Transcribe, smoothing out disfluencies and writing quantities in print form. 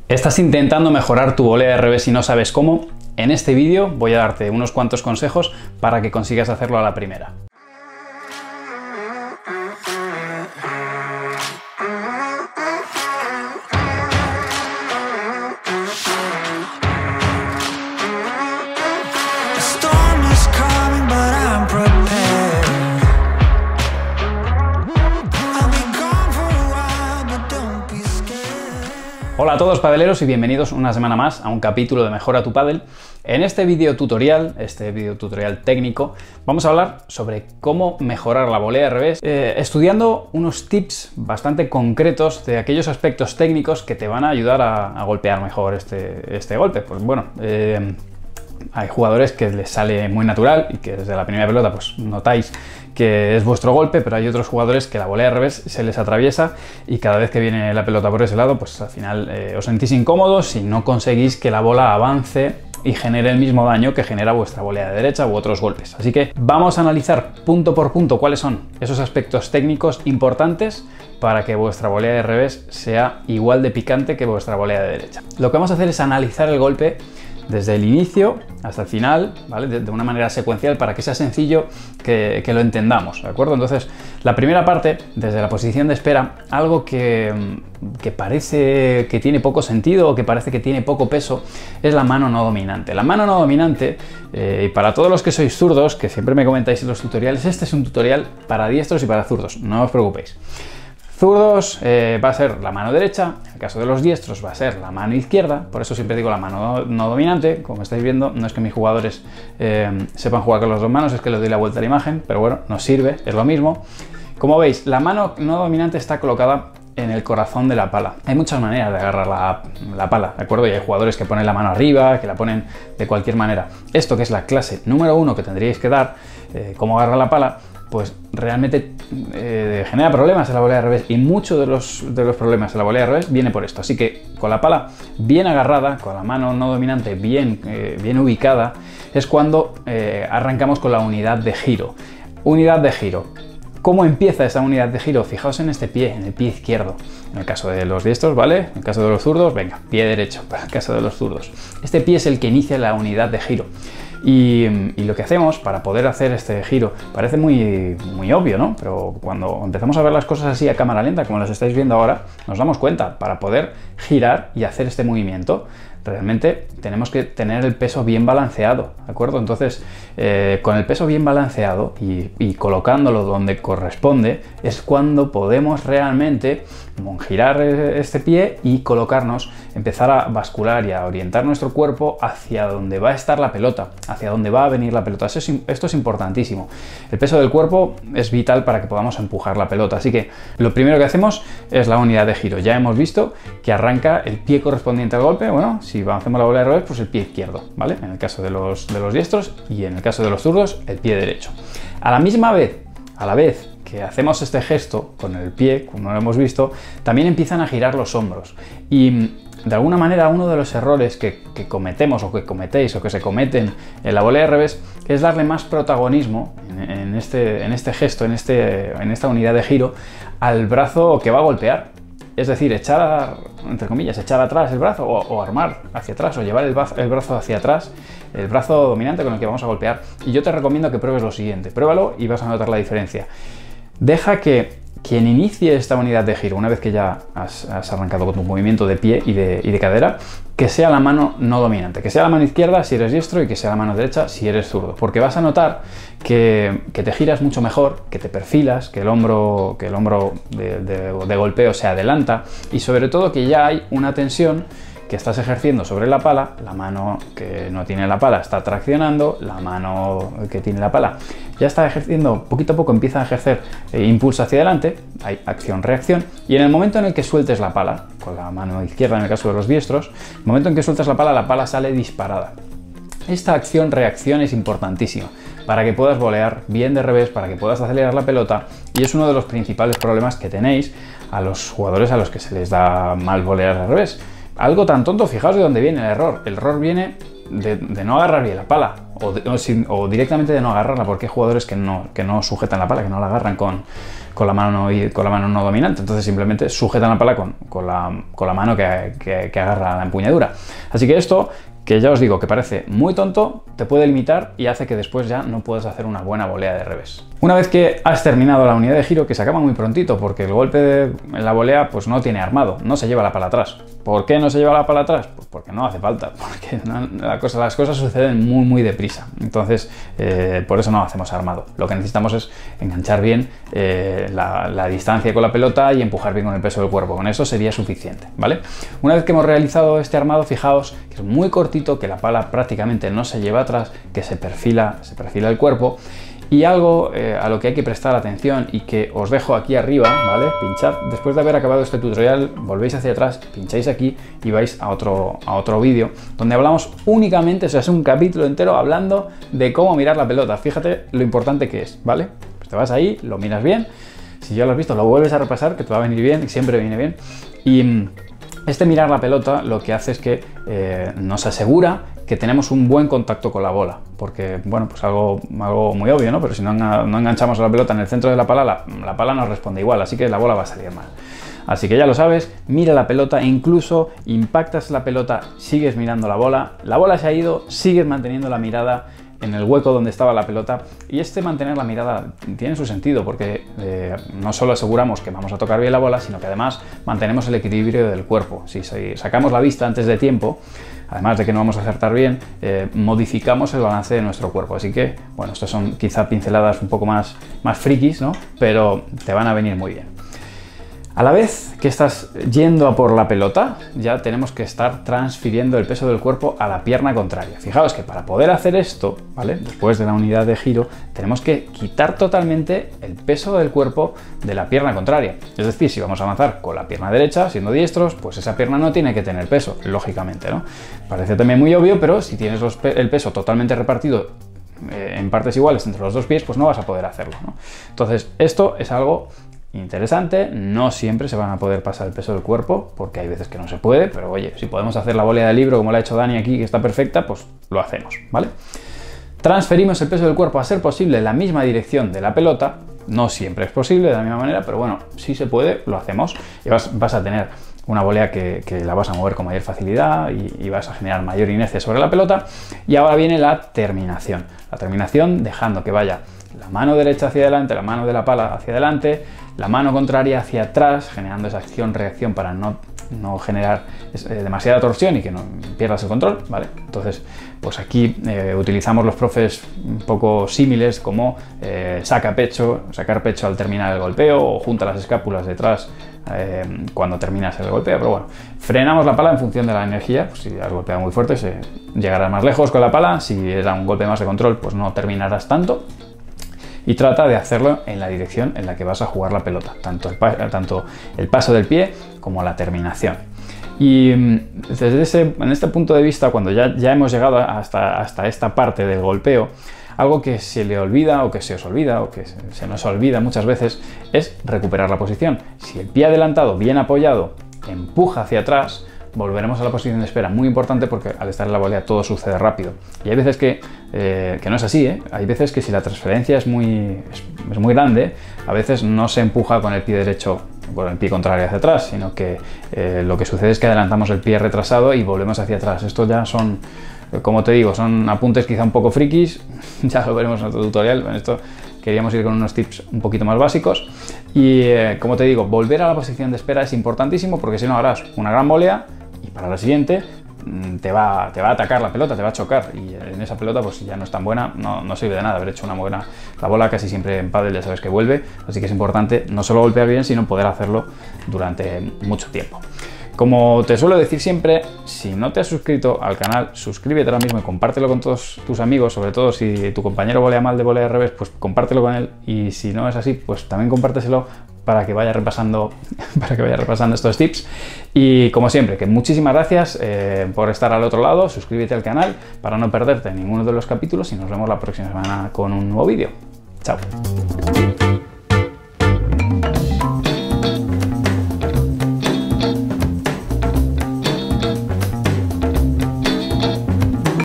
¿Estás intentando mejorar tu volea de revés y no sabes cómo? En este vídeo voy a darte unos cuantos consejos para que consigas hacerlo a la primera. Hola a todos padeleros y bienvenidos una semana más a un capítulo de Mejora tu Padel. En este vídeo tutorial técnico, vamos a hablar sobre cómo mejorar la volea de revés, estudiando unos tips bastante concretos de aquellos aspectos técnicos que te van a ayudar a golpear mejor este golpe. Pues bueno, hay jugadores que les sale muy natural y que desde la primera pelota pues notáis que es vuestro golpe, pero hay otros jugadores que la volea de revés se les atraviesa y cada vez que viene la pelota por ese lado, pues al final os sentís incómodos y no conseguís que la bola avance y genere el mismo daño que genera vuestra volea de derecha u otros golpes. Así que vamos a analizar punto por punto cuáles son esos aspectos técnicos importantes para que vuestra volea de revés sea igual de picante que vuestra volea de derecha. Lo que vamos a hacer es analizar el golpe desde el inicio hasta el final, ¿vale? De una manera secuencial para que sea sencillo que lo entendamos, ¿de acuerdo? Entonces, la primera parte, desde la posición de espera, algo que parece que tiene poco sentido o que parece que tiene poco peso, es la mano no dominante. La mano no dominante, y para todos los que sois zurdos, que siempre me comentáis en los tutoriales, este es un tutorial para diestros y para zurdos, no os preocupéis. Zurdos va a ser la mano derecha, en el caso de los diestros va a ser la mano izquierda, por eso siempre digo la mano no dominante. Como estáis viendo, no es que mis jugadores sepan jugar con las dos manos, es que les doy la vuelta a la imagen, pero bueno, nos sirve, es lo mismo. Como veis, la mano no dominante está colocada en el corazón de la pala. Hay muchas maneras de agarrar la pala, ¿de acuerdo? Y hay jugadores que ponen la mano arriba, que la ponen de cualquier manera. Esto, que es la clase número 1 que tendríais que dar, cómo agarrar la pala, pues realmente genera problemas en la volea de revés, y muchos de los problemas en la volea de revés viene por esto. Así que con la pala bien agarrada, con la mano no dominante bien ubicada, es cuando arrancamos con la unidad de giro. Unidad de giro. ¿Cómo empieza esa unidad de giro? Fijaos en este pie, en el pie izquierdo. En el caso de los diestros, ¿vale? En el caso de los zurdos, venga, pie derecho, para el caso de los zurdos. Este pie es el que inicia la unidad de giro. Y lo que hacemos para poder hacer este giro parece muy obvio, ¿no? Pero cuando empezamos a ver las cosas así a cámara lenta, como las estáis viendo ahora, nos damos cuenta. Para poder girar y hacer este movimiento, realmente tenemos que tener el peso bien balanceado, ¿de acuerdo? Entonces, con el peso bien balanceado y colocándolo donde corresponde, es cuando podemos realmente girar este pie y colocarnos, empezar a bascular y a orientar nuestro cuerpo hacia donde va a estar la pelota, hacia donde va a venir la pelota. Esto es importantísimo. El peso del cuerpo es vital para que podamos empujar la pelota. Así que lo primero que hacemos es la unidad de giro. Ya hemos visto que arranca el pie correspondiente al golpe. Bueno, si hacemos la volea de revés, pues el pie izquierdo, ¿vale? En el caso de los diestros, y en el caso de los zurdos, el pie derecho. A la vez que hacemos este gesto con el pie, como lo hemos visto, también empiezan a girar los hombros. Y de alguna manera, uno de los errores que cometemos o que cometéis o que se cometen en la volea de revés es darle más protagonismo en este gesto, en esta unidad de giro, al brazo que va a golpear. Es decir, echar, entre comillas, echar atrás el brazo, o armar hacia atrás, o llevar el brazo hacia atrás, el brazo dominante con el que vamos a golpear. Y yo te recomiendo que pruebes lo siguiente. Pruébalo y vas a notar la diferencia. Deja que quien inicie esta unidad de giro, una vez que ya has arrancado con tu movimiento de pie y de cadera, que sea la mano no dominante, que sea la mano izquierda si eres diestro y que sea la mano derecha si eres zurdo, porque vas a notar que te giras mucho mejor, que te perfilas, que el hombro de golpeo se adelanta, y sobre todo que ya hay una tensión que estás ejerciendo sobre la pala. La mano que no tiene la pala está traccionando, la mano que tiene la pala ya está ejerciendo, poquito a poco empieza a ejercer impulso hacia adelante, hay acción-reacción, y en el momento en el que sueltes la pala, con la mano izquierda en el caso de los diestros, el momento en que sueltas la pala sale disparada. Esta acción-reacción es importantísima para que puedas volear bien de revés, para que puedas acelerar la pelota, y es uno de los principales problemas que tenéis a los jugadores a los que se les da mal volear de revés. Algo tan tonto, fijaos de dónde viene el error. El error viene de no agarrar bien la pala, o directamente de no agarrarla, porque hay jugadores que no sujetan la pala, que no la agarran con la mano no dominante, entonces simplemente sujetan la pala con la mano que agarra la empuñadura. Así que esto, que ya os digo que parece muy tonto, te puede limitar y hace que después ya no puedas hacer una buena volea de revés. Una vez que has terminado la unidad de giro, que se acaba muy prontito, porque el golpe en la volea pues no tiene armado, no se lleva la pala atrás. ¿Por qué no se lleva la pala atrás? Pues porque no hace falta, porque las cosas suceden muy deprisa. Entonces, por eso no hacemos armado. Lo que necesitamos es enganchar bien la distancia con la pelota y empujar bien con el peso del cuerpo. Con eso sería suficiente, ¿vale? Una vez que hemos realizado este armado, fijaos que es muy cortito, que la pala prácticamente no se lleva atrás, que se perfila el cuerpo. Y algo a lo que hay que prestar atención y que os dejo aquí arriba, ¿vale? Pinchad, después de haber acabado este tutorial, volvéis hacia atrás, pincháis aquí y vais a otro vídeo donde hablamos únicamente, o sea, es un capítulo entero hablando de cómo mirar la pelota. Fíjate lo importante que es, ¿vale? Pues te vas ahí, lo miras bien, si ya lo has visto, lo vuelves a repasar, que te va a venir bien, y siempre viene bien. Y este mirar la pelota lo que hace es que nos asegura que tenemos un buen contacto con la bola, porque, bueno, pues algo muy obvio, ¿no? Pero si no enganchamos la pelota en el centro de la pala, la pala nos responde igual, así que la bola va a salir mal. Así que ya lo sabes, mira la pelota e incluso impactas la pelota, sigues mirando la bola se ha ido, sigues manteniendo la mirada en el hueco donde estaba la pelota, y mantener la mirada tiene su sentido porque no solo aseguramos que vamos a tocar bien la bola, sino que además mantenemos el equilibrio del cuerpo. Si sacamos la vista antes de tiempo, además de que no vamos a acertar bien, modificamos el balance de nuestro cuerpo. Así que, bueno, estas son quizá pinceladas un poco más frikis, ¿no? Pero te van a venir muy bien. A la vez que estás yendo a por la pelota, ya tenemos que estar transfiriendo el peso del cuerpo a la pierna contraria. Fijaos que para poder hacer esto, ¿vale? Después de la unidad de giro, tenemos que quitar totalmente el peso del cuerpo de la pierna contraria. Es decir, si vamos a avanzar con la pierna derecha, siendo diestros, pues esa pierna no tiene que tener peso, lógicamente, ¿no? Parece también muy obvio, pero si tienes el peso totalmente repartido en partes iguales entre los dos pies, pues no vas a poder hacerlo, ¿no? Entonces, esto es algo interesante. No siempre se van a poder pasar el peso del cuerpo, porque hay veces que no se puede, pero oye, si podemos hacer la volea de libro como la ha hecho Dani aquí, que está perfecta, pues lo hacemos, ¿vale? Transferimos el peso del cuerpo a ser posible en la misma dirección de la pelota. No siempre es posible de la misma manera, pero bueno, si se puede, lo hacemos y vas a tener una volea que la vas a mover con mayor facilidad y vas a generar mayor inercia sobre la pelota. Y ahora viene la terminación. La terminación dejando que vaya la mano derecha hacia adelante, la mano de la pala hacia adelante, la mano contraria hacia atrás, generando esa acción-reacción para no generar demasiada torsión y que no pierdas el control, ¿vale? Entonces, pues aquí utilizamos los profes un poco símiles como sacar pecho al terminar el golpeo, o junta las escápulas detrás cuando terminas el golpeo, pero bueno, frenamos la pala en función de la energía. Pues si has golpeado muy fuerte, llegarás más lejos con la pala. Si era un golpe más de control, pues no terminarás tanto. Y trata de hacerlo en la dirección en la que vas a jugar la pelota, tanto el paso del pie como la terminación. Y en este punto de vista, cuando ya hemos llegado hasta esta parte del golpeo, algo que se le olvida o que se os olvida o que se nos olvida muchas veces es recuperar la posición. Si el pie adelantado, bien apoyado, empuja hacia atrás, volveremos a la posición de espera. Muy importante, porque al estar en la volea todo sucede rápido. Y hay veces que no es así, ¿eh? Hay veces que si la transferencia es muy grande, a veces no se empuja con el pie derecho, con el pie contrario hacia atrás, sino que lo que sucede es que adelantamos el pie retrasado y volvemos hacia atrás. Esto ya son, como te digo, son apuntes quizá un poco frikis, ya lo veremos en otro tutorial. En esto queríamos ir con unos tips un poquito más básicos. Y como te digo, volver a la posición de espera es importantísimo, porque si no harás una gran volea y para la siguiente te va a atacar la pelota, te va a chocar, y en esa pelota pues si ya no es tan buena, no sirve de nada haber hecho una buena. La bola casi siempre en pádel ya sabes que vuelve, así que es importante no solo golpear bien, sino poder hacerlo durante mucho tiempo. Como te suelo decir siempre, si no te has suscrito al canal, suscríbete ahora mismo y compártelo con todos tus amigos, sobre todo si tu compañero volea mal de volea de revés, pues compártelo con él, y si no es así, pues también compárteselo para que vaya repasando estos tips. Y como siempre, que muchísimas gracias por estar al otro lado. Suscríbete al canal para no perderte ninguno de los capítulos y nos vemos la próxima semana con un nuevo vídeo. Chao.